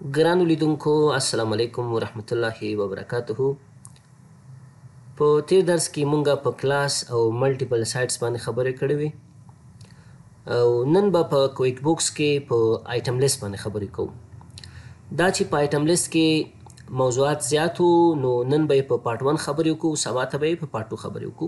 ګرانو لیدونکو السلام علیکم ورحمت الله وبرکاته. په تیر درس کې مونږه په کلاس او ملټیپل سایټس باندې خبرې کړې وې او نن به په کویک بوکس کې په آیټم لیست باندې خبرې کوو. دا چې په آیټم لیست کې موضوعات زیات وو نو نن به په پارت 1 خبرې وکړو، سبا ته به په پارت 2 خبرې وکړو.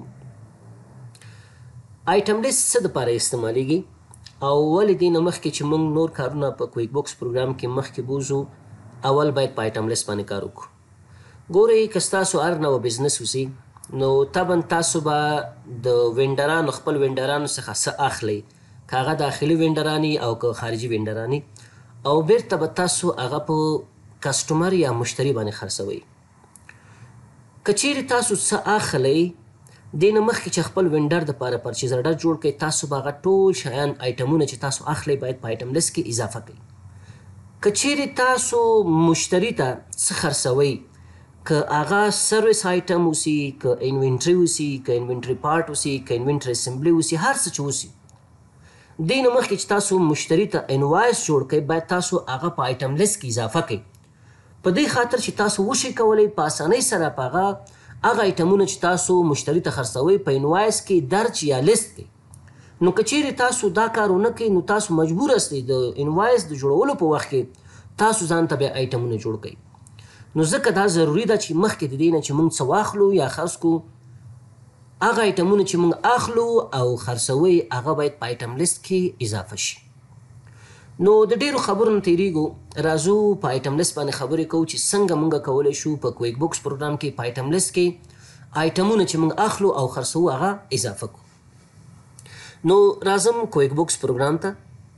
آیټم لیست څه دپاره استعمالیږي او ولې دې نه مخکې چې موږ نور کارونه په کویک بوکس پروګرام کې مخکې بوځو، اول باید په آیټم لیست باندې کار وکړو. ګورئ که ستاسو هر نوع بزنس وسي نو طبعا تاسو به د وینډرانو خپل وینډرانو څخه څه اخلئ، که هغه داخلي وینډران او که خارجي وینډران او بیرته به تاسو هغه په کسټمر یا مشتری باندې خرڅوئ. که چیرې تاسو څه اخلئ دې نه مخکې چې خپل وینډر دپاره پرچیز آرډر جوړ کړئ، تاسو به هغه ټول شیان آیټمونه چې تاسو اخلئ باید په آیټم لیست کې اضافه کړئ. که چیرې تاسو مشتری ته څه خرڅوئ، که هغه سروس آیټم اوسي، که انوینټري اوسي، که انوینټري پارټ اوسي، که انوینټري اسمبلي اوسي، هر څه چې اوسي دې نه مخکې چې تاسو مشتری ته انوایس جوړ کړئ باید تاسو هغه په آیټم لیست کې اضافه کړئ، په دې خاطر چې تاسو وشئ کولی په اسانۍ سره په هغه آیټمونه چې تاسو مشتری ته خرڅوئ په انوایس کې درج یا لیست کړئ. نو که چیرې تاسو دا کار ونه کړئ نو تاسو مجبور استئ د انوایس د جوړولو په وخت کې تاسو ځان ته بیا آیټمونه جوړ کړئ. نو ځکه دا ضروري ده چې مخکې د دې نه چې موږ څه واخلو یا خرڅ کړو، هغه آیټمونه چې موږ اخلو او خرڅوئ هغه باید په آیټم لیست کې اضافه شي. نو د ډیرو خبرو نه تیریږو، راځو په آیټم لیست باندې خبرې کوو چې څنګه موږ کولی شو په کویک بوکس پروګرام کې په آیټم لیست کې آیټمونه چې موږ اخلو او خرڅوو هغه اضافه کړو. نو راځم کویک بوکس پروګرام ته.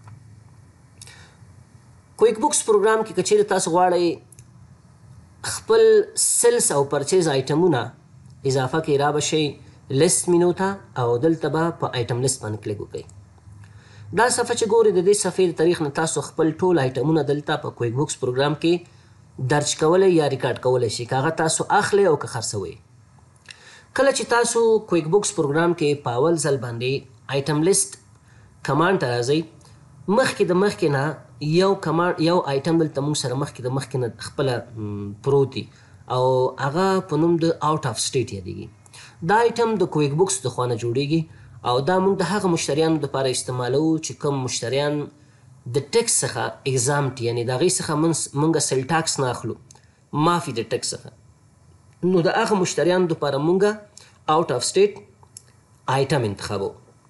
کویک بوکس پروګرام کې که چیرې تاسو غواړئ خپل سیلز او پرچیز آیټمونه اضافه کړئ، را به شئ لیست مینو ته او دلته به په آیټم لیست باندې کلیک وکړئ. دا صفحه چې ګورئ د دې صفحې د طریق نه تاسو خپل ټول آیټمونه دلته په کویک بوکس پروګرام کې درج کولی یا ریکارډ کولی شئ، که هغه تاسو اخلئ او که خرڅوئ. کله چې تاسو کویک بوکس پروګرام کې په اول ځل باندې آیټم لیست کمانډ ته راځئ، مخکې د مخکې نه یو آیټم دلته موږ سره مخکې د مخکې نه خپله پروت دی او هغه په نوم د آوټ آف سټیټ یادیږي. دا آیټم د کویک بوکس د خوا نه جوړیږي او دا موږ د هغه مشتریانو دپاره استعمالوو چې کوم مشتریان د ټیکس څخه اگزامپټ یعنې د هغې څخه موږ سیل ټاکس نه اخلو، معافي د ټیکس څخه، نو د هغه مشتریانو دپاره موږ آوټ آف سټیټ آیټم انتخابو.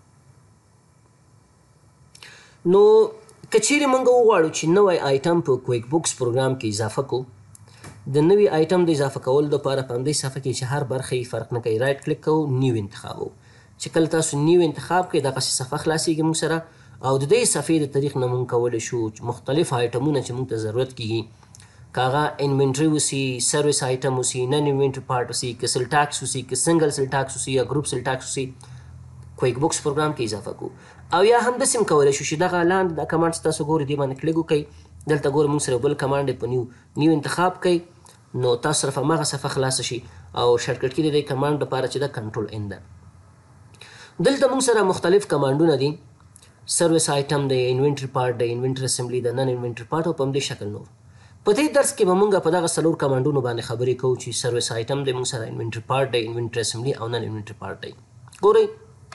نو که چیرې موږ وغواړو چې نوی آیټم په کویک بوکس پروګرام کې اضافه کړو، د نوي آیټم د اضافه کولو دپاره په همدې صفحه کې چې هر برخه یې فرق نه کوي رایټ کلیک کوو، نیو انتخابو. چې کله تاسو نیو انتخاب کړئ دغسې صفحه خلاصیږي موږ سره او د دې صفحې د طریق نه موږ کولی شو مختلف آیټمونه چې موږ ته ضرورت کیږي، که هغه انوینټري اوسي، سروس آیټم اوسي، نن انوینټري پارټ اوسي، که سیل ټاکس اوسي، که سنګل سیل ټاکس اوسي یا ګروپ سیل ټاکس اوسي، کویک بوکس پروګرام کې اضافه کړو. او یا همداسې هم کولی شو چې دغه لاندې دا کمانډ چې تاسو ګورئ دې باندې کلیک وکړئ، دلته ګورئ موږ سره بل کمانډ په نیو انتخاب کوئ نو تاسو صرف هماغه صفحه خلاصه شي او شارټکټ کې د دې کمانډ لپاره چې دا کنټرول ان ده. دلته موږ سره مختلف کمانډونه دي، سروس آیټم دی، انوینټري پارټ دی، انوینټري اسمبلي ده، نن انوینټري پارټ او په همدې شکل نور. په دې درس کې به موږ په دغه څلور کمانډونو باندې خبرې کوو چې سروس آیټم دی موږ سره، انوینټري پارټ دی، انوینټري اسمبلي او نن انوینټري پارټ دی. ګورئ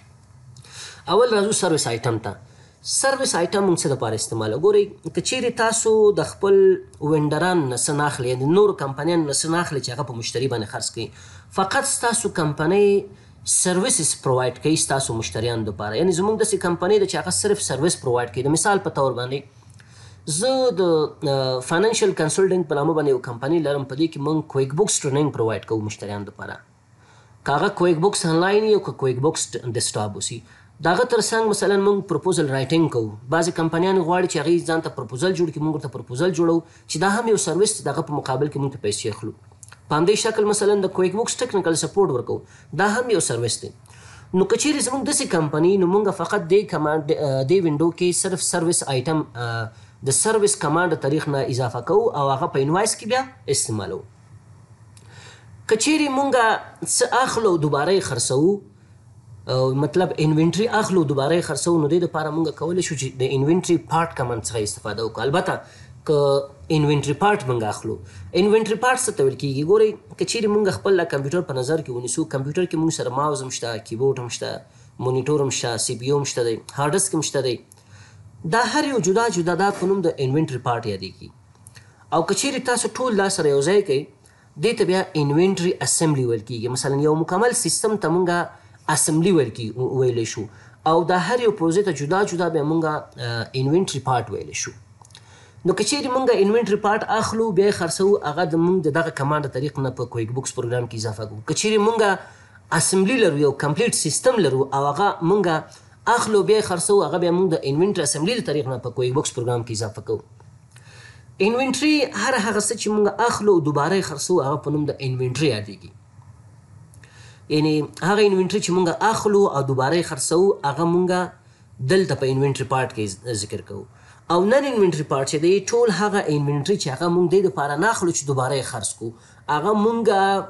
اول راځو سروس آیټم ته. سروس آیټم موږ څه دپاره استعمالوو؟ ګورئ که چیرې تاسو د خپل وینډرانو نه څه نه اخلئ، د نورو کمپنیانو نه څه نه اخلئ چې هغه په مشتري باندې خرڅ کړئ، فقط ستاسو کمپنۍ سروسز پرووایډ کوي ستاسو مشتریانو دپاره، یعنې زموږ داسې کمپنۍ ده چې هغه صرف سروس پرووایډ کوي. د مثال په طور باندې زه د فاینانشل کنسلټنټ په نامه باندې یو کمپنۍ لرم، په دې کې موږ کویک بوکس ټریننګ پرووایډ کوو مشتریانو دپاره، که هغه کویک بوکس آنلاین وي او که کویک بوکس ډیسکټاپ اوسي. د هغه تر څنګ مثلا موږ پروپوزل رایټینګ کوو، بعضې کمپنیانې غواړي چې هغوی ځان ته پروپوزل جوړ کړي، موږ ورته پروپوزل جوړوو چې دا هم یو سروس دی، د هغه په مقابل کې موږ ته پیسې اخلو. په همدې شکل مثلا د کویک بوکس ټیکنیکل سپورټ ورکوو، دا هم یو سروس دی. نو که چیرې زموږ داسې کمپنۍ نو موږ فقط دې وینډو کې صرف سروس آیټم د سروس کمانډ د طریق نه اضافه کوو او هغه په انوایس کې بیا استعمالوو. که چیرې موږ څه اخلو دوباره یې خرڅوو، مطلب انوینټري اخلو دوباره یې خرڅوو، نو دې دپاره موږ کولی شو چې د انوینټري پارټ کمانډ څخه استفاده وکړو. البته که انوینټري پارټ موږ اخلو. انوینټري پارټ څه ته ویل کېږي؟ ګورئ که چیرې موږ خپل کمپیوټر په نظر کې ونیسو، کمپیوټر کې موږ سره ماوز هم شته، کیبورډ هم شته، مونیټور هم شته، سی پي یو هم شته دی، هارډ ډسک هم شته دی. دا هر یو جدا جدا دا په نوم د انوینټري پارټ یادېږي. او که چیرې تاسو ټول دا سره یو ځای کوئ دې ته بیا انوینټري اسمبلي ویل کېږي. مثلا یو مکمل سیستم ته موږ اسمبلي ویلی شو، او دا هر یو پروژې ته جدا جدا بیا موږ انوینټري پارټ ویلی شو. نو که چیرې موږ انوینټري پارټ اخلو بیا یې خرڅوو، هغه د موږ د دغه کمانډ د طریق نه په کویک بوکس پروګرام کې اضافه کوو. که چیرې موږ اسمبلي لرو، یو کمپلیټ سیستم لرو او هغه موږ اخلو بیا یې خرڅوو، هغه بیا موږ د انوینټري اسمبلي د طریق نه په کویک بوکس پروګرام کې اضافه کوو. انوینټري هر هغه څه چې موږ اخلو دوباره یې خرڅوو هغه په نوم د انوینټري یادېږي. یعنې هغه انوینټري چې موږ اخلو او دوباره یې خرڅوو هغه موږ دلته په انوینټري پارټ کې ذکر کوو. او نن انوینټري پارټ چې دی ټول هغه انوینټري چې هغه موږ دې دپاره نه اخلو چې دوباره یې خرڅ کړو، هغه موږ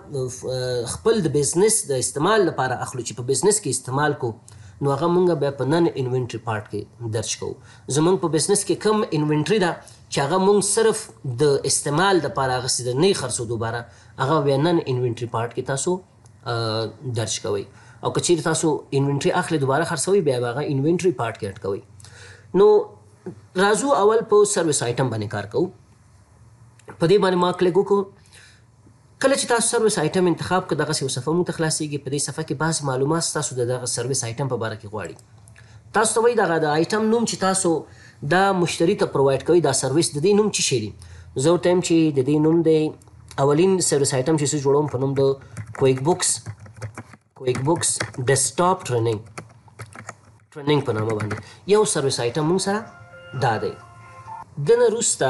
خپل د بزنس د استعمال لپاره اخلو چې په بزنس کې استعمال کو، نو هغه موږ بیا په نن انوینټري پارټ کې درج کوو. زموږ په بزنس کې کم انوینټري ده چې هغه موږ صرف د استعمال دپاره اخیستې ده، نه یې خرڅو دوباره، هغه بیا نن انوینټري پارټ کې تاسو درج کوئ. او که چیرې تاسو انوینټري اخلئ دوباره خرڅوئ بیا به هغه انوینټري پارټ کې اټکوئ. نو راځو اول په سروس آیټم باندې کار کوو. په دې باندې ما کلیک وکړو. کله چې تاسو سروس آیټم انتخاب کړه دغسې یو صفحه مو ته خلاصېږي. په دې صفحه کې بعض معلومات تاسو د دغه سروس آیټم په باره کې غواړي. تاسو ته وایي دغه د آیټم نوم چې تاسو دا مشتری ته پرووایډ کوئ، دا سروس د دې نوم څه شی دی؟ زه ورته یم چې د دې نوم دی اولین سروس آیټم چې زه جوړوم په نوم د کویک بوکس ډیسکټاپ ټریننګ په نامه باندې یو سروس آیټم موږ سره دا دی. دنه وروسته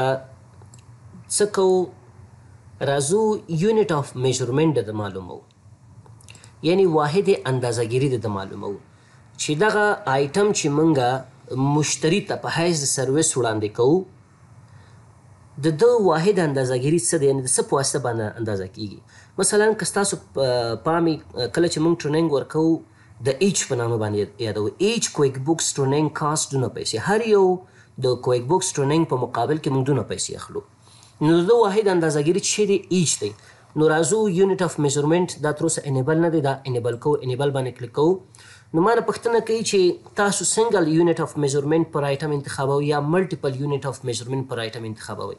څه کوو؟ راځو یونټ آف میژرمنټ د معلومو، یعنی واحد اندازهګیري د معلومو چې دغه آیټم چې موږ مشتری ته په حیث د سروس وړاندې کوو د ده واحد اندازهګیري څه دی، یعنې د څه په واسطه باندې اندازه کیږي. مثلا که ستاسو پام کله چې موږ ټریننګ ورکوو د ایچ په نامه باندې یادوو. ایچ کویک بوکس ټریننګ کاسټ دونه پیسې، هر یو د کویک بوکس ټریننګ په مقابل کې موږ دونه پیسې اخلو. نو د واحد اندازهګیري چې دی ایچ دی. نو راځو یونټ اف میژرمنټ دا تر اوسه انیبل نه دی، دا انیبل کوو. انیبل باندې کلیک کوو. نو ما نه پوښتنه کوي چې تاسو سنګل یونټ اف میژرمنټ پر آیټم انتخابوئ یا ملټیپل یونټ اف میژرمنټ پر آیټم انتخابوئ.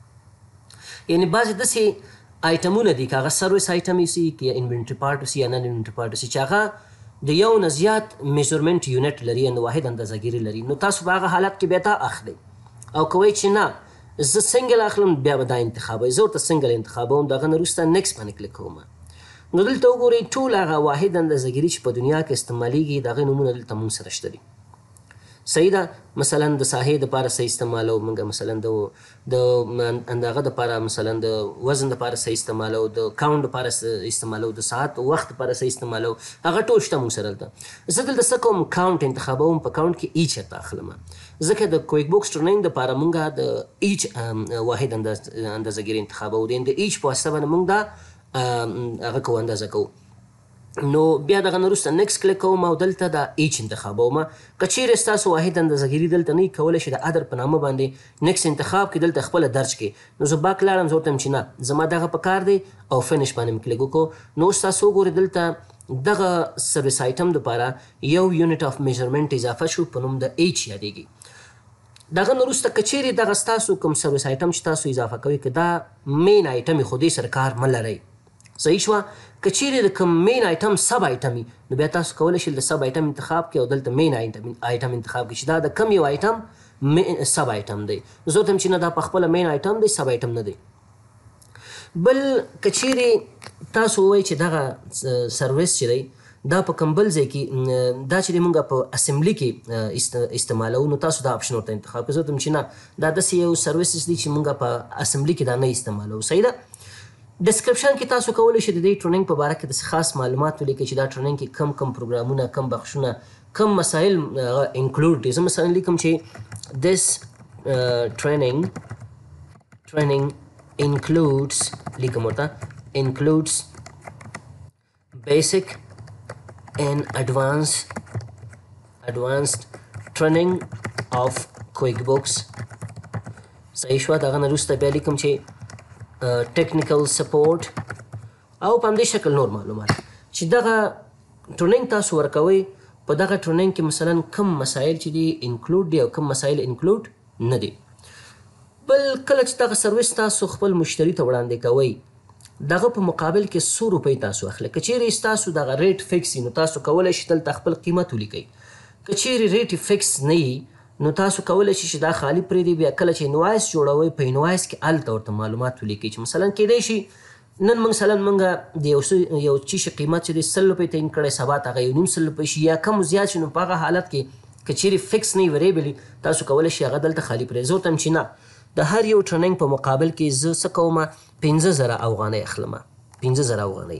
یعنې بعضې داسې آیټمونه دي که هغه سروس آیټم وسي، که یا انوینټري پارټ وسي یا نن انوینټري پارټ وسي چې هغه د یو نه زیات میژرمنټ یونټ لري، یعنې واحد اندازهګیري لري. نو تاسو په هغه حالت کې بیا دا اخلئ. او کوئ چې نه زه سنګل اخلم بیا به دا انتخابوئ، زه ورته سنګل انتخابوم. د هغه نه وروسته نیکسټ باندې کلیک کوم. نو دلته وګورئ ټول هغه واحد اندازهګیري چې په دنیا کې استعمالیږي د هغې نومونه دلته موږ سره شته دي. صحیح ده. مثلا د ساحې دپاره څه استعمالو موږ، مثلا د هغه دپاره مثلا د وزن دپاره څه استعمالو، د کاونټ دپاره څه استعمالو، د ساعت وخت دپاره څه استعمالو، هغه ټول شته موږ سره دلته. زه دلته څه کوم؟ کاونټ انتخابوم. په کاونټ کې ایچ ته اخلم ځکه د کویک بوکس ټریننګ دپاره موږ د ایچ واحد اندازهګیري انتخابو. د ایچ په واسطه باندې موږ دا هغه کوو، اندازه کوو. نو بیا دغه نه وروسته نیکسټ کلیک کوم او دلته د ایچ انتخابوم. که چیرې ستاسو واحد اندازهګیري دلته نه وي کولی شئ د ادر په نامه باندې نیکسټ انتخاب کړئ، دلته خپله درج کړئ. نو زه باک لاړم، زه ورته یم چې نه زما دغه په کار دی او فینش باندې مې کلیک وکړو. نو اوس تاسو وګورئ دلته دغه سروس آیټم دپاره یو یونټ آف میژرمنټ اضافه شو په نوم د ایچ یادېږي. دغه نه وروسته که چیرې دغه ستاسو کوم سروس آیټم چې تاسو اضافه کوئ که دا مین آیټم خو دې سره کار مه لرئ، صحیح شوه. که چیرې د کوم مین آیټم سب آیټم وي نو بیا تاسو کولی شئ د سب آیټم انتخاب کړئ او دلته مین آیټم انتخاب کړئ چې دا د کوم یو آیټم سب آیټم دی. زه ورته یم چې نه دا پخپله مین آیټم دی، سب آیټم نه دی. بل که چیرې تاسو ووایئ چې دغه سروس چې دی دا په کوم بل ځای کې دا چې دی مونږ په اسمبلي کې استعمالوو نو تاسو دا آپشن ورته انتخاب کړئ. زه ورته یم چې نه دا داسې یو سروسز دی چې مونږ په اسمبلي کې دا نه استعمالوو. صحیح ده. ډسکرپشن کې تاسو کولی شئ د دې ټریننګ په باره کې داسې خاص معلومات ولیکئ چې دا ټریننګ کې کم پروګرامونه، کم بخشونه، کم مسایل انکلوډ دي. زه مثلا لیکم چې this training includes لیکم ورته includes basic and advanced training of QuickBooks صحیح شوه. د هغه نه وروسته بیا لیکم چې ټیکنیکل سپورټ او په همدې شکل نور معلومات چې دغه ټریننګ تاسو ورکوئ. په دغه ټریننګ کې مثلا کم مسایل چې دي انکلوډ دي او کم مسایل انکلوډ نه دي. بل کله چې دغه سروس تاسو خپل مشتری ته وړاندې کوئ دغه په مقابل کې 100 روپۍ تاسو اخلئ. که چیرې ستاسو دغه ریټ فکس وي نو تاسو کولی شئ دلته خپل قیمت ولیکئ. که چیرې ریټ فکس نه وي نو تاسو کولی شئ چې دا خالي پرېږدئ. بیا کله چې انوایس جوړوئ په انوایس کې هلته ورته معلومات ولیکئ چې مثلا کیدای شي نن موږ د یو چی شي قیمت چې دی 100 روپۍ تعین کړی، سبا ته هغه 1.5 روپۍ شي یا کم زیات شي. نو په هغه حالت کې که چیرې فکس نه وي وریبلي تاسو کولی شئ هغه دلته خالي پرېږدئ. زه ورته یم چې نه د هر یو ټریننګ په مقابل کې زه څه کومه 15,000 افغانۍ اخلمه. 15,000 افغانۍ.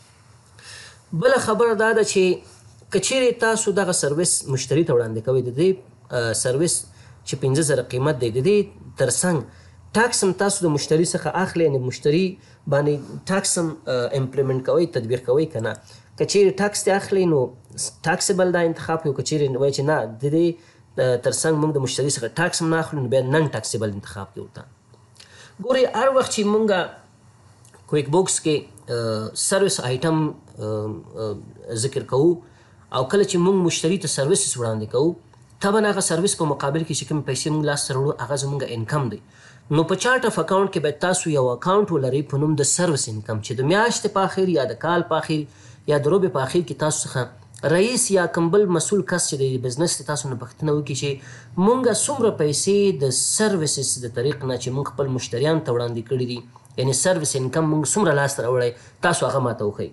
بله خبره دا ده چې که چیرې تاسو دغه سروس مشتری ته وړاندې کوئ د دې سروس چې 15,000 قیمت دی د دې ترڅنګ ټاکس هم تاسو د مشتری څخه اخلئ، یعنې مشتری باندې ټاکس هم امپلیمنټ کوئ، تدبیر کوئ که نه. که چیرې ټاکس دې اخلئ نو ټاکسیبل دا انتخاب کوئ. که چیرې وایي چې نه د دې ترڅنګ موږ د مشتری څخه ټاکس هم نه اخلو نو بیا نن ټاکسیبل انتخاب کوي ورته. ګورئ هر وخت چې موږ کویک بوکس کې سروس آیټم ذکر کوو او کله چې موږ مشتری ته سروسز وړاندې کوو طبعا هغه سروس په مقابل کې چې کوم پیسې موږ لاسته راوړو هغه زموږ انکم دی. نو په چارټ اف اکاونټ کې باید تاسو یو اکاونټ ولرئ په نوم د سروس انکم چې د میاشتې په اخر یا د کال په اخر یا د روبې په اخر کې تاسو څخه رئیس یا کوم بل مسؤل کس چې د بزنس د تاسو نه پوښتنه وکړي چې موږ څومره پیسې د سروسز د طریق نه چې موږ خپل مشتریانو ته وړاندې کړي دي، یعنې سروس انکم موږ څومره لاسته راوړی، تاسو هغه ماته وښیئ.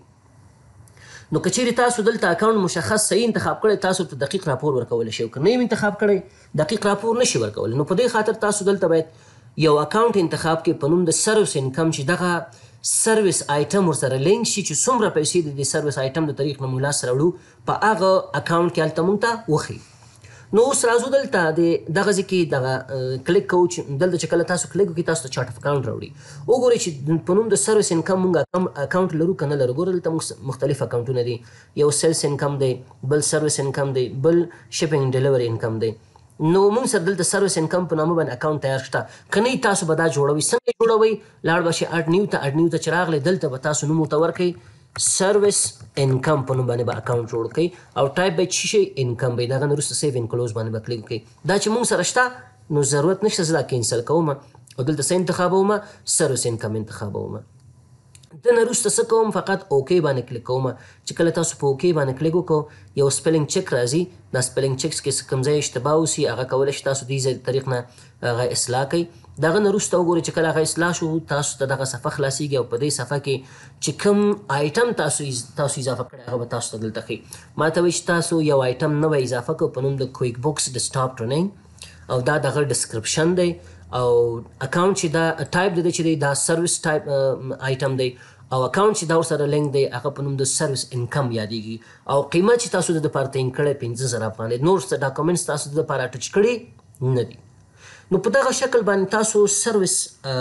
نو که چیرې تاسو دلته اکاونټ مشخص صحیح انتخاب کړی تاسو ته دقیق راپور ورکولی شي، او که نه انتخاب کړی دقیق راپور نشي ورکولی. نو په دې خاطر تاسو دلته باید یو اکاونټ انتخاب کړئ په نوم د سروس انکم چې دغه سروس آیټم ورسره لینک شي چې څومره پیسې د دې سروس آیټم د طریق نه موږ لاسته راوړو په هغه اکاونټ کې هلته موږ ته وښیي. نو اوس راځو دلته د دغه ځای کې دغه کلیک کوو چې دلته چې کله تاسو کلیک وکړئ تاسو ته چارټ اف اکاونټ راوړي. وګورئ چې په نوم د سروس انکم موږ اکاونټ لرو که نه لرو. ګورئ دلته موږ مختلف اکاونټونه دي، یو سیلز انکم دی، بل سروس انکم دی، بل شپینګ ډیلیوري انکم دی. نو موږ سره دلته سروس انکم په نامه باندې اکاونټ تیار شته. که نه تاسو به دا جوړوئ. څنګه جوړوئ؟ لاړ به شئ اډنیو ته. اډنیو ته چې راغلی دلته به تاسو نوم ورته ورکړئ سروس انکم په نوم باندې به اکاونټ جوړ کړئ او ټایپ به څه شي انکم به. د هغه نه وروسته سیو ان کلوز باندې به کلیک وکړئ. دا چې موږ سره شته نو ضرورت نشته زه دا کینسل کوم او دلته څه انتخابوم؟ سروس انکم انتخابوم. د نه وروسته څه کوم؟ فقط اوکې باندې کلیک کوم. چې کله تاسو په اوکې باندې کلیک وکړو یو سپیلنګ چک راځي. دا سپیلنګ چکس کې کوم ځای اشتباه وسي هغه کولی شي تاسو دې ځای طریق نه هغه اصلاح کوئ. د هغه نه وروسته وګورئ چې کله هغه اصلاح شو تاسو ته دغه صفحه خلاصیږي او په دې صفحه کې چې کوم آیټم تاسو اضافه کړی هغه به تاسو ته دلته ښیي. ما ته وایي چې تاسو یو آیټم نوی اضافه کړو په نوم د کویک بوکس ډیسکټاپ ټریننګ او دا دغه ډسکرپشن دی او اکاونټ چې دا ټایپ د چې دی دا سروس ټایپ آیټم دی او اکاونټ چې دا ورسره لینک دی هغه په نوم د سروس انکم یادیږي او قیمت چې تاسو د دپاره تعین کړی 15,000 افغانۍ. نور څه ډاکومنټس تاسو د دپاره ټچ کړي نه دي. نو په دغه شکل باندې تاسو سروس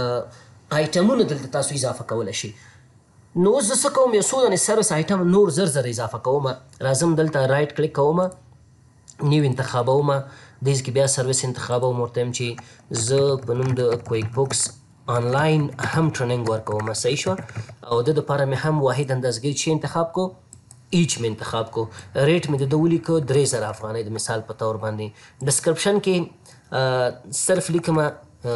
آیټمونه دلته تاسو اضافه کولی شئ. نو اوس زه څه کوم؟ یو څو دانې سروس آیټم نور زر اضافه کوم. راځم دلته رایټ کلیک کوم، نیو انتخابوم. دې کې بیا سروس انتخابوم. ورته یم چې زه په نوم د کویک بوکس آنلاین هم ټریننګ ورکوم. صحیح شوه. او د دپاره مې هم واحد اندازګي چې انتخاب کو ایچ مې انتخاب کو. ریټ مې د ده ولیکو 3,000 افغانۍ د مثال په طور باندې. ډسکرپشن کې صرف لیکمه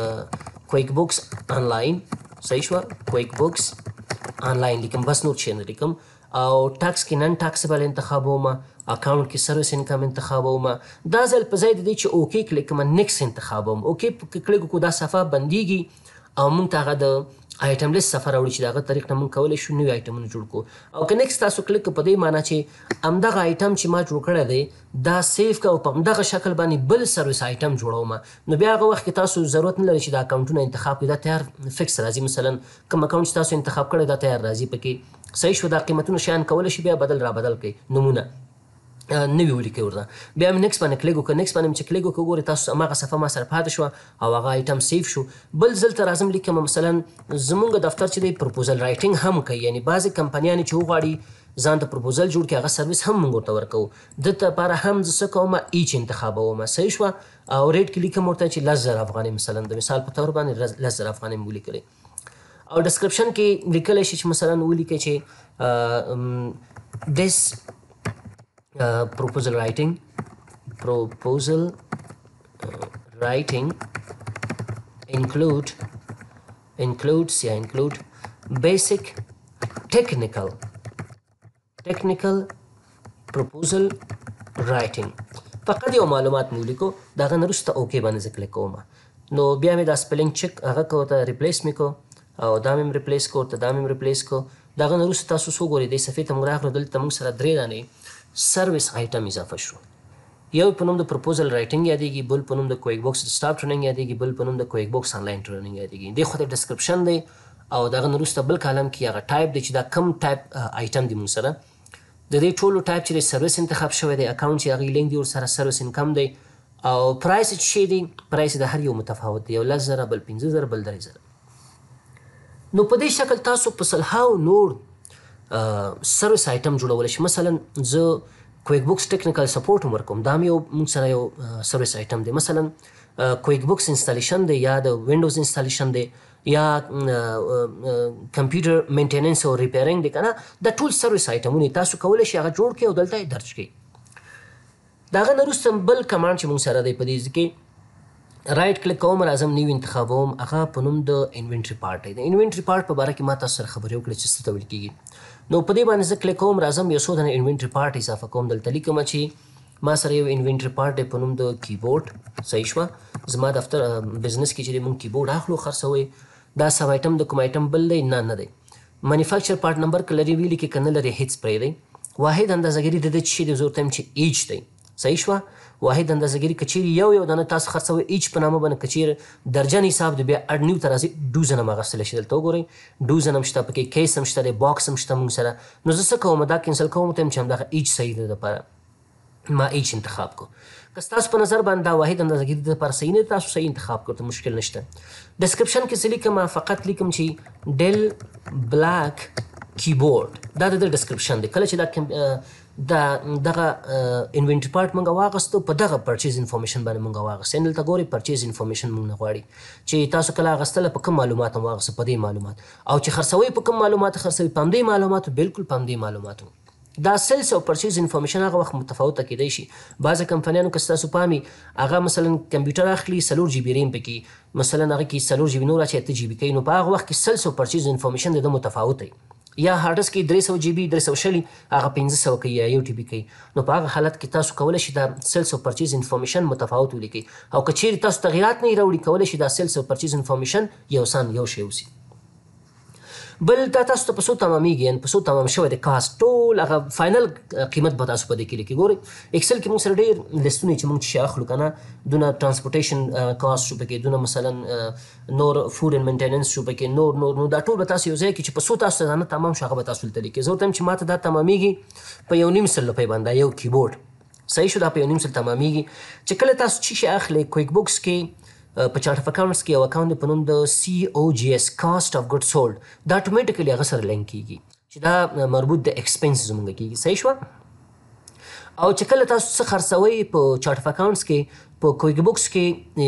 کویک بوکس آنلاین. صحیح شوه. کویک بوکس آنلاین لیکم بس، نور شی نه لیکم. او ټاکس کې نن ټاکسیبل انتخابوم. اکاونټ کې سروس انکم انتخابوم. دا ځل په ځای د دې چې اوکې کلیک کوم نیکس انتخابوم. اوکې کلیک وکړو دا صفحه بندیږي او موږ ته هغه د آیټم لیست صفحه راوړي چې د هغه طریق نه موږ کولی شو نوي آیټمونه جوړ کړو. او که نیکس تاسو کلیک کړو په دې معنا چې همدغه آیټم چې ما جوړ کړی دی دا سیو کړه او په همدغه شکل باندې بل سروس آیټم جوړوم. نو بیا هغه وخت کې تاسو ضرورت نه لري چې دا اکاونټونه انتخاب کړئ. دا تیار فکس راځي. مثلا کوم اکاونټ چې تاسو انتخاب کړی دا تیار راځي پکې. صحیح شو. دا قیمتونه شیان کولی شي بیا بدل را بدل کړئ. نمونه نوي ولیکئ ورته. بیا مې نیکس باندې کلیک وکړه. نیکس باندې مې چې کلیک وکړو ګورئ تاسو هماغه صفحه ما سره پاتې شوه او هغه آیټم سیف شو. بل ځل ته راځم لیکم مثلا زمونږ دفتر چې دی پروپوزل رایټینګ هم کوي. یعنې بعضې کمپنیانې چې وغواړي ځان ته پروپوزل جوړ کړي هغه سروس هم موږ ورته ورکوو دته لپاره هم زه څه کوم ایچ انتخابوم صحیح شوه او ریټ کې لیکم ورته چې 10,000 افغانۍ مثلا د مثال په طور باندې 10,000 افغانۍ مو ولیکلې او ډسکرپشن کې لیکلی شي چې مثلا ولیکئ چې this proposal writing include basic technical proposal writing فقط یو معلومات مو لیکو د هغه نه وروسته اوکې باندې زه کلیک کوم نو بیا مې دا سپلینګ چک هغه کو ورته ریپلیس مې کو او دا مې ریپلیس کو ورته دا مې ریپلیس کو د هغه نه وروسته تاسو څه وګورئ دې صفحې ته موږ راغلو دلته موږ سره 3 دانې سروس آیټم اضافه شو یو په نوم د پروپوزل رایټینګ یادېږي بل په نوم د کویک بوکس سټاف ټریننګ یادېږي بل په نوم د کویک بوکس آنلاین ټریننګ یادېږي دې خو د ډسکرپشن دی او دغه نه وروسته بل کالم کې هغه ټایپ دی چې دا کم ټایپ آیټم دی موږ سره د دې ټولو ټایپ چې د سروس انتخاب شوی دی اکاونټ چې هغې لینک دی ورسره سروس انکم دی او پرایس چې شی دی پرایس د هر یو متفاوت دی یو 10,000 بل 15,000 بل 3,000 نو په دې شکل تاسو په سلهاو نور سروس آیټم جوړولی شي مثلا زه کویک بوکس ټیکنیکل سپورټ هم ورکوم دا هم یو موږ سره یو سروس آیټم دی مثلا کویک بوکس انسټالیشن دی یا د وینډوز انسټالیشن دی یا کمپیوټر مینټیننس او ریپیرینګ دی که نه دا ټول سروس آیټمونه تاسو کولی شئ هغه جوړ کړئ او دلته یې درج کړئ د هغه نه وروسته بل کمانډ چې موږ سره دی په دې کې رایټ کلیک کوم راځم نیو انتخابوم هغه په نوم د انوینټري پارټ دی د انوینټري پارټ په باره کې ما تاسو سره خبرې وکړې چې څه ته ویل کېږي نو په دې باندې زه کلیک کوم راځم یو څو دانې انوینټري پارټ اضافه کوم دلته لیکم چې ما سره یو انوینټري پارټ دی په نوم د کیبورډ صحیح شوه زما دفتر بزنس کې چې دی مونږ کیبورډ اخلو خرڅوئ دا سب آیټم د کوم آیټم بل دی نه دی مینوفیکچر پارټ نمبر که لري ویلي کې که نه لري هیڅ پرېږدئ واحد اندازهګیري د دې چې دی زه ورته یم چې ایچ دی صحیح شوه واحد اندازهګیري که چیرې یو دانه تاسو خرڅوئ ایچ په نامه باندې که چیرې درجن حساب دی بیا اډنیو ته راځي ډوزن هم اخیستلی شي دلته وګورئ ډوزن هم شته پکې کیس هم شته دی باکس هم شته مونږ سره نو زه څه کوم دا کینسل کوم ته یم چې همدغه ایچ صحیح دی دپاره ما ایچ انتخاب کو که ستاسو په نظر باندې دا واحد اندازهګیري د لپاره صحیح نه دی تاسو صحیح انتخاب کړو ته مشکل نشته ډسکرپشن کې څه لیکم فقط لیکم چې ډیل بلاک کیبورډ دا د ډسکرپشن دی کله چې دغه انوینټري پارټ مونږ واغستو په دغه پرچیز انفارمیشن باندې مونږ واغست یعنې دلته ګورئ پرچیز انفارمیشن مونږ نه غواړي چې تاسو کله اغستله په کوم معلومات هم واغسته په دې معلومات او چې خرڅوئ په کوم معلومات خرڅوئ په همدې معلوماتو بالکل په همدې معلوماتو دا سیلز او پرچیز انفارمیشن هغه وخت متفاوته کیدای شي بعضې کمپنیانو که ستاسو پامي هغه مثلا کمپیوټر اخلي 4 جی بي ریم پکې مثلا هغه کې 4 جی بي نور اچي 8 جی بي کوي نو په هغه وخت کې سیلز او پرچیز انفارمیشن د متفاوت دی یا هارډس کې 300 جی بي 300 هغه 1500 کوي یا 1 ټي بي کوي نو په هغه حالت کې تاسو کولی شئ دا سیلز او پرچیز انفارمیشن متفاوت ولیکئ او که چیرې تاسو تغیرات نه یې راوړي کولی شئ دا سیلز او پرچیز انفارمیشن یو شی اوسي بل دا تاسو ته په څو تمامیږي یعنې په څو تمام شوی د کاست ټول هغه فاینل قیمت به تاسو په دې کې لیکي ګورئ اکسل کې موږ سره ډېر لیستونه چې موږ شی اخلو که نه دونه ټرانسپورټیشن کاست شو پکې دونه مثلا نور فود اینډ مینټیننس شو پکې نور دا ټول به تاسو یو ځای کې چې په څو تاسو ته نه تمام شو هغه به تاسو دلته لیکئ زه ورته یم چې ما ته دا تمامیږي په 1.5 روپۍ باندې یو کیبورډ صحیح شو دا په 1.5 تمامیږي چې کله تاسو چې شی اخلئ کویک بوکس کې په چارټ اف اکاونټس کې یو اکاونټ دی په نوم د COGS کاسټ اف ګډ سولډ دا اټومیټیکلی هغه سره لینک کیږي چې دا مربوط د ایکسپنس زموږ کیږي صحیح شوه او چې کله تاسو څه خرڅوئ په چارټ اف اکاونټس کې په کویک بوکس کې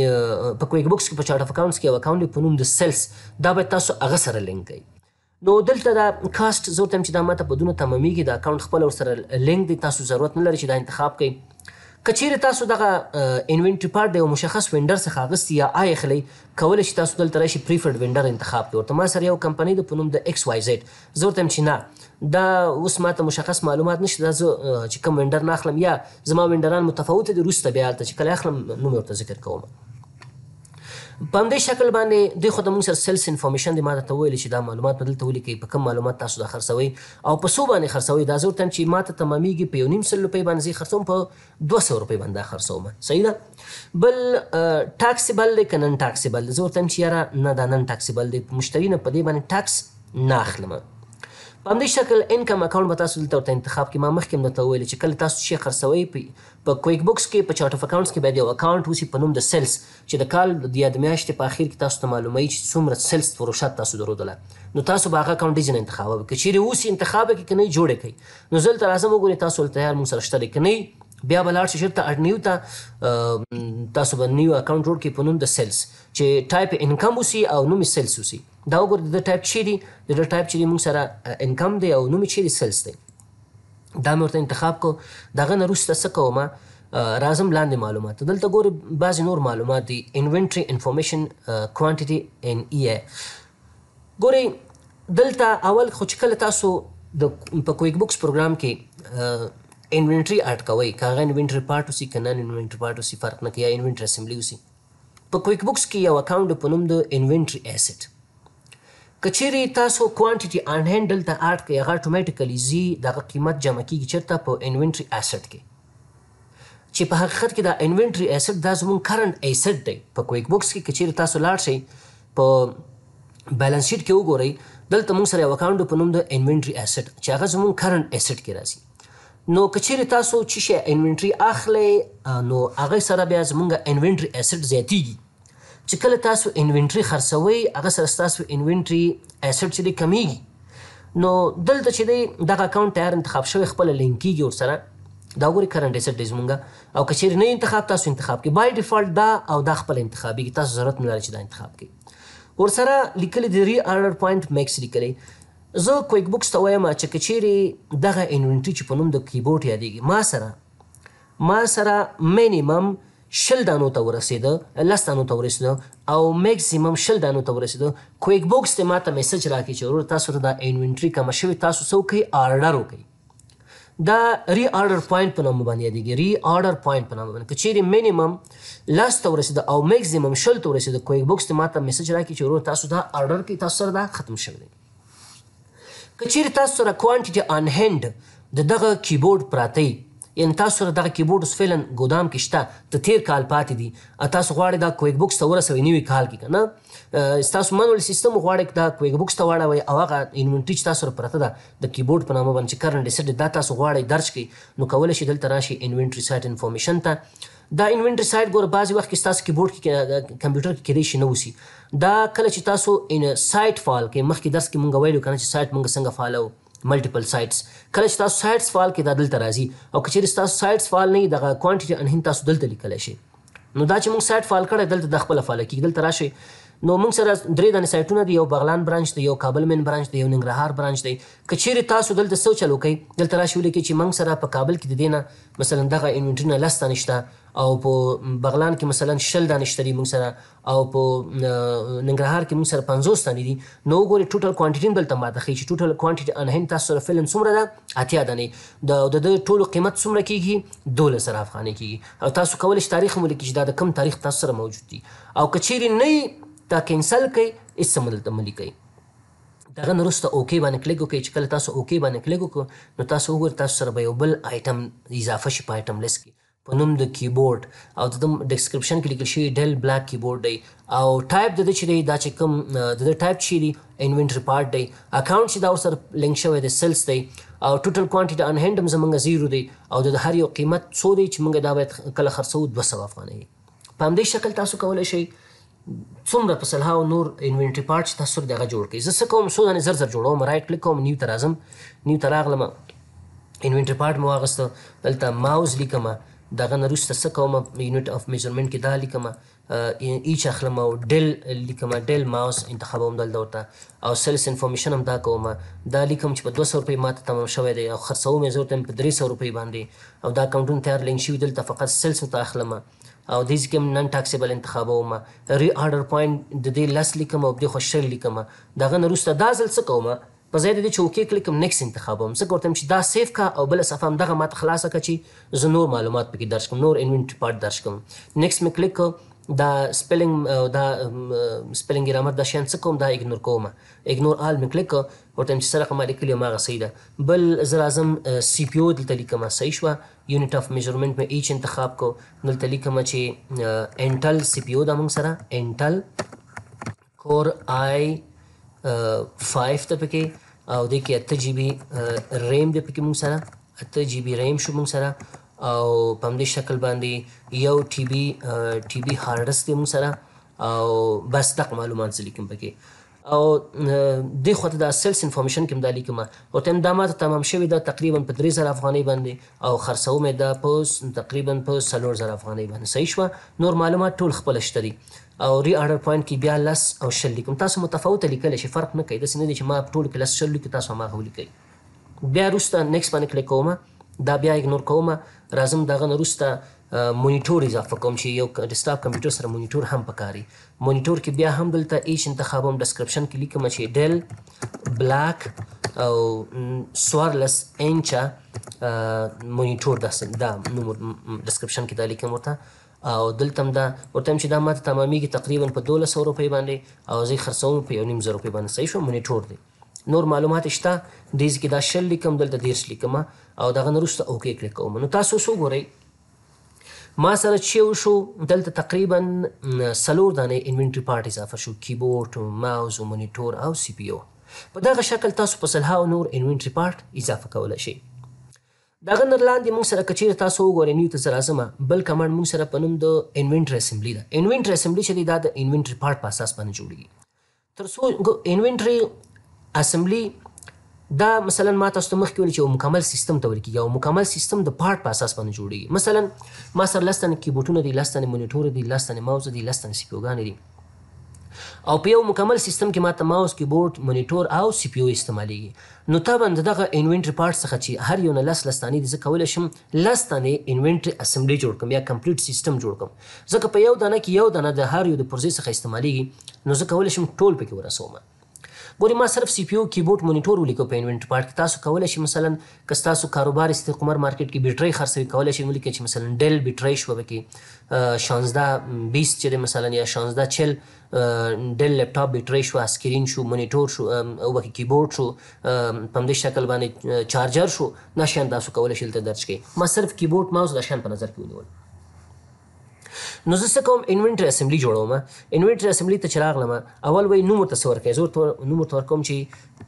په چارټ اف اکاونټس کې یو اکاونټ دی په نوم د سیلز دا باید تاسو هغه سره لینک کړئ نو دلته دا کاسټ زه ورته یم چې دا ماته په دونه تمامیږي دا اکاونټ خپله ورسره لینک دی تاسو ضرورت نه لري چې دا انتخاب کړئ که چیرې تاسو دغه انوینټري پارټ د یو مشخص وینډر څخه اخیستي یا آی اخلئ کولی شي تاسو دلته راشي پریفرډ وینډر انتخاب کړئ ورته ما سره یو کمپنۍ ده په نوم د XYZ زه ورته یم چې نه دا اوس ماته مشخص معلومات نشته دا زه چې کوم وینډر نه اخلم یا زما وینډران متفاوته دي وروسته بیا هلته چې کله اخلم نوم یې ورته ذکر کوم په همدې شکل باندې دوی خو د موږ سره سیلز انفارمیشن دی ما درته ویلي چې دا معلومات به دلته ولیکئ په کوم معلومات تاسو دا خرڅوئ او په څو باندې خرڅوئ دا زه ورته یم چې ما ته تمامیږي په 1.5 روپۍ باندې زه خرڅوم په 200 روپۍ باندې دا خرڅوم صحیح ده بل ټاکسیبل دی که نن ټاکسیبل دی زه ورته یم چې یاره نه دا نن ټاکسیبل دی مشتري نه په دې باندې ټاکس نه اخلم په همدې شکل انکم اکاونټ به تاسو دلته ورته انتخاب کې ما مخکې هم درته وویل چې کله تاسو شی خرڅوئ په کویک بوکس کې په چارټ اف اکاونټس کې باید یو اکاونټ وسي په نوم د سیلز چې د کال یا د میاشتې په اخر کې تاسو ته معلوموي چې څومره سیلز فروشات تاسو درلودله نو تاسو به هغه اکاونټ ډیزاین انتخابوئ که چیرې اوس یې انتخاب کړئ که نه یې جوړې کړئ نو زه دلته راځم وګورئ تاسو دلته یار موږ سره شته دی که نه بیا به لاړ شئ چېرته اډنیو ته تاسو به نیو اکاونټ جوړ کړئ په نوم د سیلز چې ټایپ انکم وسي او نوم یې سیلز وسي دا وګورئ د ټایپ چې دی د ټایپ چې دی موږ سره انکم دی او نوم یې چې دی سیلز دی دا مې ورته انتخاب کو د هغه نه وروسته څه کومه راځم لاندې معلومات دلته ګورئ بعضې نور معلومات دي انوینټري انفارمیشن کوانټیټي ان ای ګورئ دلته اول خو چې کله تاسو په کویک بوکس پروګرام کې انوینټري اډ کوئ که هغه انوینټري پارټ وسي که نن انوینټري پارټ وسي فرق نه کوي یا انوینټري اسمبلي وسي په کویک بوکس کې یو اکاونټ په نوم د انوینټري ایسټ که چیرې تاسو کوانټیټي آن هینډ دلته اډ کړئ هغه اټومیټیکلی ځي دغه قیمت جمع کېږي چېرته په انوینټري ایسټ کې چې په حقیقت کې دا انوینټري ایسټ دا زموږ کرنټ ایسټ دی په کویک بوکس کې که چیرې تاسو لاړ شئ په بیلنس شیټ کې وګورئ دلته موږ سره یو اکاونټ په نوم د انوینټري ایسټ چې هغه زموږ کرنټ ایسټ کې راځي نو که چیرې تاسو چې شی انوینټري اخلئ نو هغې سره بیا زموږ انوینټري ایسټ زیاتیږي چې کله تاسو انوینټري خرڅوئ هغه سره ستاسو انوینټري ایسټ چې دی کمیږي نو دلته چې دی دغه اکاونټ تیار انتخاب شوی خپله لینک کېږي ورسره دا وګورئ کرنټ ایسټ دی زموږ او که چیرې نه انتخاب تاسو انتخاب کړئ بای ډیفالټ دا او دا خپله انتخابېږي تاسو ضرورت نه لري چې دا انتخاب کړئ ورسره لیکلي د ری آرډر پوینټ میکس لیکلی زه کویک بوکس ته وایم چې که چیرې دغه انوینټري چې په نوم د کیبورډ یادېږي ما سره مینیمم 20 دانو ته ورسېده 10 دانو ته ورسېده او میکسیمم 20 دانو ته ورسېده کویک بوکس ته ماته میسج راکړي چې ورور تاسو ته دا انوینټري کمه شوې تاسو څه وکړئ آرډر وکړئ دا ری آرډر پوینټ په نامه باندې یادېږي ری آرډر پوینټ په نامه باندې که چیرې مینیمم 10 ته ورسېده او میکسیمم 20 ته ورسېده کویک بوکس ته ماته میسج راکړي چې ورور تاسو دا آرډر کړئ تاسو سره دا ختم شوی دی که چیرې تاسو سره کوانټیټي آن هینډ د دغه کیبورډ پراته یعنی تاسو سره دغه کیبورډ اوس فعلا ګودام کې شته د تیر کال پاتې دي تاسو غواړئ دا کویک بوکس ته ورسوئ نوي کال کې که نه ستاسو منول سیستم غواړئ دا کویک بوکس ته واړوئ او هغه انوینټري چې تاسو سره پرته ده د کیبورډ په نامه باندې چې کرنټ ایسټ دا تاسو غواړئ درج کړئ نو کولی شئ دلته راشئ انوینټري سایټ انفارمیشن ته دا انوینټري سایټ ګوره بعضې وخت کې ستاسو کیبورډ کې کمپیوټر کې کیدای شي نه وسي دا کله چې تاسو سایټ فعال کړئ مخکې درس کې مونږ ویلو که نه چې سایټ مونږ څنګه فعالو ملټیپل سایټس کله چې تاسو سایټس فعال کړئ دا دلته راځي او که چیرې ستاسو سایټس فعال نه وي دغه کوانټیټي ان هینډ تاسو دلته لیکلی شئ نو دا چې مونږ سایټ فعال کړی دلته دا خپله فعاله کېږي دلته راشئ نو موږ سره 3 دانې سایټونه دي یو بغلان برانچ دی یو کابل مین برانچ دی یو ننګرهار برانچ دی که چیرې تاسو دلته څه چلو کوئ دلته راشئ ولیکئ چې موږ سره په کابل کې د دې نه مثلا دغه انوینټري نه 10 دانې شته او په بغلان کې مثلا 20 دانې شته دي موږ سره او په ننګرهار کې موږ سره 50 دانې دي نو وګورئ ټوټل کوانټیټي هم دلته ماته ښیي چې ټوټل کوانټیټي ان هینډ تاسو سره فعلا څومره ده 80 دانې د ټولو قیمت څومره کېږي 12,000 افغانۍ کېږي او تاسو کولی شئ تاریخ هم ولیکئ چې دا د کوم تاریخ تاسو سره موجود دي او که چیرې نه دا کینسل کوئ هېڅ څه مه دلته مه لیکئ دغه نه وروسته اوکې باندې کلیک وکړئ چې کله تاسو اوکې باندې کلیک وکړو نو تاسو وګورئ تاسو سره به یو بل آیټم اضافه شي په آیټم لیست کې په نوم د کیبورډ او د ډسکرپشن کې لیکل شوي ډیل بلیک کیبورډ دی او ټایپ د ده چې دی دا چې کوم د ده ټایپ چې دی انوینټري پارټ دی اکاونټ چې دا ورسره لینک شوی دی سیلز دی او ټوټل کوانټیټي ان هینډ هم زموږ 0 دی او د هر یو قیمت څو دی چې موږ دا باید کله خرڅوو 200 افغانۍ په همدې شکل تاسو کولی شئ څومره په سلهاو نور انوینټري پارټ چې تاسو دغه جوړ کړئ زه څه کوم څو دانې زر جوړوم رایټ کلیک کوم نیو ته راځم نیو ته راغلم انوینټري پارټ مې واغسته دلته ماوز لیکم دغه نه وروسته څه کوم یونټ اف میجرمنټ کې دا لیکم ایچ اخلم او ډیل لیکم ډیل ماوس انتخابوم دلته ورته او سیلز انفارمیشن هم دا کوم دا لیکم چې په 200 روپۍ ماته تمام شوی دی او خرڅوم یې زه ورته په 300 روپۍ باندې او دا اکاونټونه تیار لینک شوي دلته فقط سیلز ورته اخلم او دې کې هم نن ټاکسیبل انتخابوم ری آرډر پوینټ د دې لس لیکم او دې خو شل لیکم دغه نه وروسته دا ځل څه کوم په ځای د دې چې اوکې کلیک کوم نیکس انتخابوم ځکه ورته چې دا سیف کا او بله صفحه همدغه ماته خلاصه کړه چې زه نور معلومات پکې درج کړم نور انوینټري پارټ درج کړم نیکس مې کلیک کړ دا سپیلنګ دا سپیلنګ ګرامر دا شیان څه کوم دا اګنور کوم اګنور آل مې کلیک کړ ورته چې سره کومه لیکلي هماغه صحیح ده بل زه راځم سی پی او دلته لیکم صحیح شوه یونټ اف میجرمنټ مې ایچ انتخاب کو دلته لیکم چې انټل سی پی او دا موږ سره انټل کور آی 5 ته پکې او دې کې 8 جی بي ریم دی پکې مونږ سره 8 جی بي ریم شو مونږ سره او په همدې شکل باندې یو ټي بي هارډ ډسک دی مونږ سره او بس دغه معلومات زه لیکم پکې او دې خواته د سیلز انفارمیشن کې هم دا لیکم ورته دا ماته تمام شوې ده تقریبا په 3000 افغانۍ باندې او خرڅوم یې ده په تقریبا په 4000 افغانۍ باندې صحیح شوه نور معلومات ټول خپله شته دي او ری آرډر پوینټ کې بیا 10 او 10 لیکم تاسو متفاوته لیکلی شي فرق نه کوي داسې نه دی چې ما په ټولو کې 10 10 لیکي تاسو هماغه ولیکئ بیا وروسته نیکسټ باندې کلیک کوم دا بیا اګنور کوم راځم دغه نه وروسته مونیټور اضافه کوم چې یو ډیسکټاپ کمپیوټر سره مونیټور هم پکاري مونیټور کې بیا هم دلته ایچ انتخابوم ډسکرپشن کې لیکم چې ډیل بلاک او 14 انچه مونیټور دا نومور ډسکرپشن کې دا لیکم ورته او دلته هم دا ورته چې دا ماته تمامیږي تقریبا په 1200 روپۍ باندې او زه خرڅوم په 1.5 روپۍ باندې صحیح شو مونیټور دی نور معلومات شته دې کې دا 10 لیکم دلته 10 لیکم او دغه نه وروسته اوکې کلیک کوم نو تاسو څه وګورئ ما سره چې وشو دلته تقریبا 4 دانې انوینټري پارټ اضافه شو کیبورډ ماوس مونیټور او سی پی یو په دغه شکل تاسو په سلهاو نور انوینټري پارټ اضافه کولی شئ دغه نه لاندې موږ سره که چیرې تاسو وګورئ نیو ته زه راځم بل کمانډ موږ سره په نوم د انوینټري اسمبلي ده انوینټري اسمبلي چې دی دا د انوینټري پارټ په اساس باندې جوړیږي تر څو انوینټري اسمبلي دا مثلا ما تاسو ته مخکې ویل چې یو مکمل سیستم ته ویل کېږي او مکمل سیستم د پارټ په اساس باندې جوړیږي مثلا ما سره 10 دانې کیبورډونه دي 10 دانې مونیټور دي 10 دانې ماوس دي 10 دانې سی پی یوګانې دي او په یو مکمل سیستم کې ماته ماوس کیبورډ مونیټور او سی پی یو استعمالیږي نو طبعا دغه انوینټري پارټ څخه چې هر یو نه 10 دانې دي زه کولی شم 10 دانې انوینټري اسمبلي جوړ کړم یا کمپلیټ سیستم جوړ کړم ځکه په یو دانه کې یو دانه د هر یو د پرزې څخه استعمالیږي نو زه کولی شم ټول پکې ورسوم ګورې ما صرف سی پی یو کیبورډ مونیټور ولیکو په انوینټري پارټ کې تاسو کولی شئ مثلا که ستاسو کاروبار استقمار مارکیټ کې بیټرۍ خرڅوي کولی شئ ولیکئ چې مثلا ډیل بیټرۍ شوه پکې 1620 چې دی مثلا یا 1640 ډیل لیپټاپ بیټرۍ شوه سکرین شو مونیټور شو وبکې کیبورډ شو په همدې شکل باندې چارجر شو دا شیان تاسو کولی شئ دلته درج کړئ ما صرف کیبورډ ماوس دا شیان په نظر کې ونیول نو زه څه کوم انوینټري اسمبلي جوړوم انوینټري اسمبلي ته چې راغلم اول وایي نوم ورته څه ورکوي زه ورته نوم ورته ورکوم چې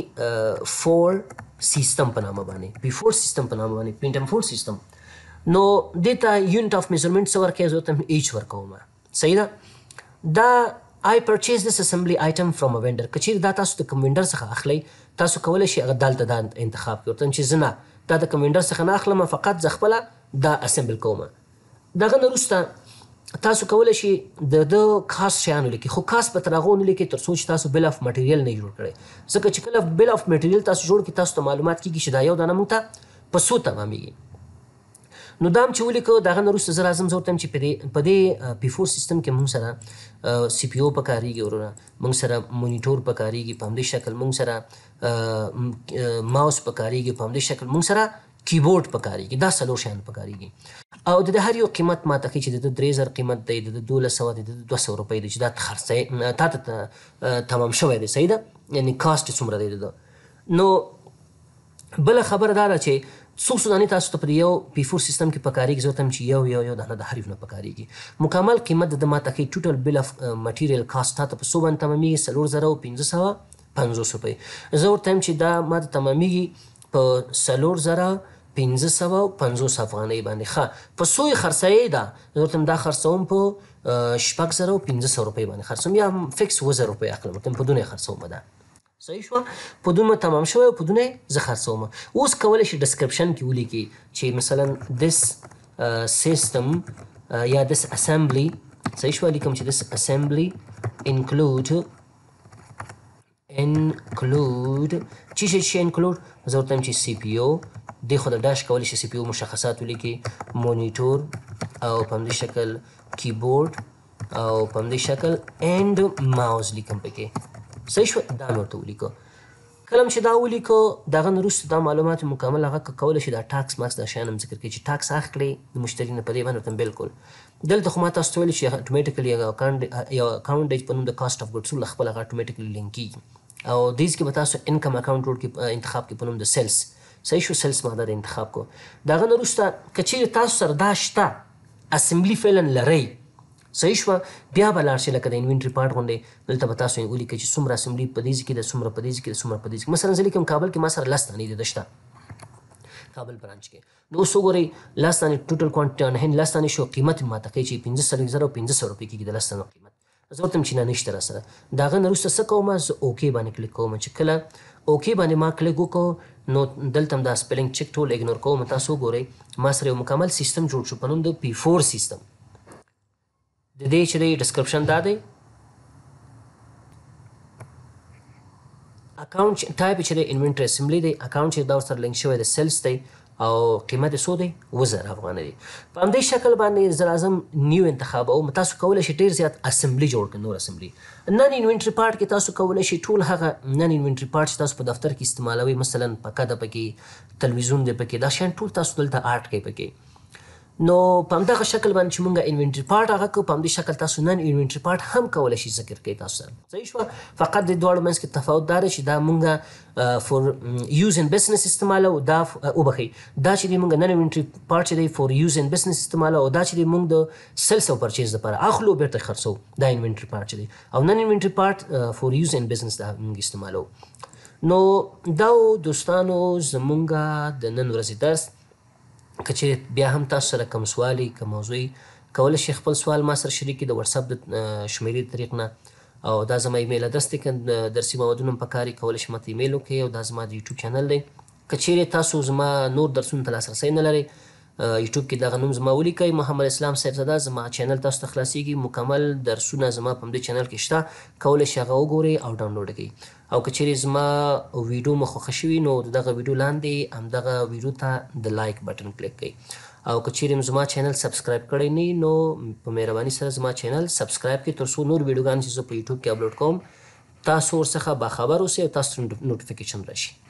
P4 سیستم په نامه باندې P4 سیستم په نامه باندې پینټم 4 سیستم نو دې ته یونټ اف میزرمنټ څه ورکوي زه ورته ایچ ورکوم صحیح ده دا I purchase this assembly item from a vendor که چیرې دا تاسو د کوم وینډر څخه اخلئ تاسو کولی شئ هغه دلته دا انتخاب کړئ ورته چې زه نه دا د کوم وینډر څخه نه اخلم فقط زه خپله دا اسمبل کوم دغه نه وروسته تاسو کولی شئ د کاست شیان ولیکئ خو کاست به تر هغو ونه لیکئ تر څو چې تاسو بل اف مټریل نه جوړ کړئ ځکه چې کله بل اف مټریل تاسو جوړ کړئ تاسو ته معلومات کېږي چې دا یو دانه موږ ته په څو تمامیږي نو دا هم چې ولیکو دغه نه وروسته زه راځم زه ورته یم چې په دې P4 سیستم کې موږ سره سی پی یو پکارېږي وروره موږ سره مونیټور پکارېږي په همدې شکل موږ سره ماوس پکارېږي په همدې شکل موږ سره کیبورډ پکارېږي دا 4 شیان پکارېږي او د هر یو قیمت ما ته ښیي چې د 3000 قیمت دی د 1200 دی د 200 روپۍ دی چې دا خرڅی تا ته تمام شوی دی صحیح ده یعنې کاسټ څومره دی د نو بله خبره دا ده چې څو دانې تاسو ته په یو P4 سیستم کې پکارېږي زه ورته یم چې یو دانه د هر یو نه پکارېږي مکمل قیمت د ما ته ښیي ټوټل بل اف مټیریل کاسټ تا ته په څو باندې تمامیږي 4550 روپۍ زه ورته یم چې دا ما ته تمامیږي په 4550 افغانۍ باندې ښه په څو یې خرڅوئ دا زه ورته دا خرڅوم په 6500 روپۍ باندې خرڅوم یا فکس 1000 روپۍ اخلم ورته په دونه یې خرڅوم دا صحیح شوه په دونه تمام شوی په دونه یې زه خرڅوم اوس کولی شئ ډسکرپشن کې ولیکئ چې مثلا this system یا this assembly صحیح شوه لیکم چې this assembly include چی شي انکلود زه ورته یم چې سی پی یو دې خو د ډاش کولی شي سی پی یو مشخصات ولیکي مونیټور او په همدې شکل کیبورډ او په همدې شکل اینډ ماوس لیکم پکې صحیح شوه دا مې ورته ولیکو کله چې دا ولیکو دغه نه وروسته دا معلومات مکمل هغه کولی شي دا ټاکس ماکس دا شیان هم ذکر کړي چې ټاکس اخلي د مشتري نه په دې باندې ورته بلکل دلته خو ما تاسو ته ویلي چې اټومیټیکلي یو اکاونټ دی په نوم د کاسټ اف ګډ سول خپل هغه اټومیټیکلي لینک کېږي او دیز کې به تاسو انکم اکاونټ روډ کې انتخاب کې په نوم د سیلز صحیح شو سیلز ماده د انتخاب کو دغه نه وروسته که چیرې تاسو سره دا شته اسمبلي فعلا لرئ صحیح شوه. بیا به لاړ شئ لکه د انوینټري پارټ غوندې دلته به تاسو ولیکئ چې څومره اسمبلي په دې ځای کې ده، څومره په دې ځای کې ده، څومره په دې ځای کې. مثلا زه لیکم کابل کې ما سره 10 دانې ده شته کابل برانچ کې. نو اوس وګورئ 10 دانې ټوټل کوانټټي 10 دانې شو، قیمت یې ماته کوي چې 15,500 روپۍ کېږي د 10 دانو قیمت. زه ورته وایم چې نه نشته راسره. د هغه نه وروسته څه کوم، زه اوکې باندې کلیک کوم. چې کله اوکې باندې ما کلیک وکړو نو دلته هم دا سپیلنګ چک ټول اګنور کوم. تاسو وګورئ ما سره یو مکمل سیستم جوړ شو په نوم د P4 سیستم. د دې چې دی ډسکرپشن دا دی، اکاونټ ټایپ چې دی انوینټري اسمبلی دی، اکاونټ چې دا ورسره لینک شوی د سیلز دی او قیمت یې څو دی 2000 افغانۍ دی. په همدې شکل باندې زه راځم نیو انتخابوم. تاسو کولی شئ ډېر زیات اسمبلي جوړ کړئ، نور اسمبلي. نن انوینټري پارټ کې تاسو کولی شئ ټول هغه نن انوینټري پارټ چې تاسو په دفتر کې استعمالوئ، مثلا پکه ده پکې، تلویزیون دی پکې، دا شیان ټول تاسو دلته آرټ کوئ پکې. نو په همدغه شکل باندې چې مونږ انوینټري پارټ هغه کوو، په همدې شکل تاسو نن انوینټري پارټ هم کولی شئ ذکر کوئ تاسو سره. صحیح شوه. فقط د دواړو منځ کې تفاوت دا دی چې دا مونږ فور یوز ان بزنس استعمالو، دا وبخئ دا چې دی مونږ نن انوینټري پارټ چې دی فور یوز ان بزنس استعمالو، او دا چې دی مونږ د سیلز او پرچیز لپاره اخلو بیرته خرڅو، دا انوینټري پارټ چې دی. او نن انوینټري پارټ فور یوز ان بزنس دا مونږ استعمالو. نو دا دوستانو زمونږ د نن ورځې درس. که چیرې بیا هم تاسو سره کوم سوال وي، که موضوع وي، کولی شئ خپل سوال ما سره شریک کړئ د وټساپ د شمیرې د طریق نه. او دا زما ایمیل ادرس دی، که درسي موادونه هم پکار وي کولی شئ ماته ایمیل وکړئ. او دا زما د یوټیوب چینل دی. که چیرې تاسو زما نور درسونو ته لاسرسی نه لرئ، یوټیوب کې دغه نوم زما ولیکئ، محمد اسلام صاحبزاده. زما چینل تاسو ته خلاصیږي، مکمل درسونه زما په همدې چینل کې شته، کولی شئ هغه وګورئ او ډاونلوډ کړئ. او که چیرې زما ویډیو مو خوښه شوي نو د دغه ویډیو لاندې همدغه ویډیو ته د لایک بټن کلیک کړئ. او که چیرې زما چینل سبسکرایب کړی نه نو په مهرباني سره زما چینل سبسکرایب کړئ، تر څو نور ویډیوګان چې زه په یوټیوب کې اپلوډ کوم تاسو ورڅخه باخبر اوسئ او تاسو ته نوټیفیکیشن راشي.